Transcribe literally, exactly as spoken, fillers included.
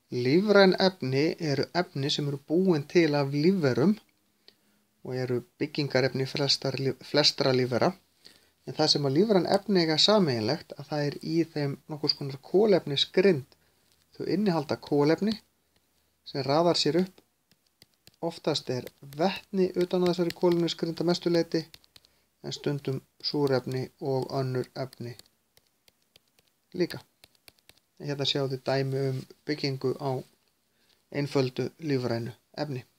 Lífræn efni eru efni sem eru búin til af lífverum og eru byggingarefni flestar, flestra lífvera. En það sem að lífræn efni eiga sameiginlegt að það er í þeim nokkurs konar kolefnisgrind. Þau innihalda kolefni sem raðar sér upp. Oftast er vetni utan á þessari kolefnisgrind að mestu leyti, en stundum súrefni og önnur efni líka. Hérna sjáum við dæmi um byggingu á einföldu lífrænu efni.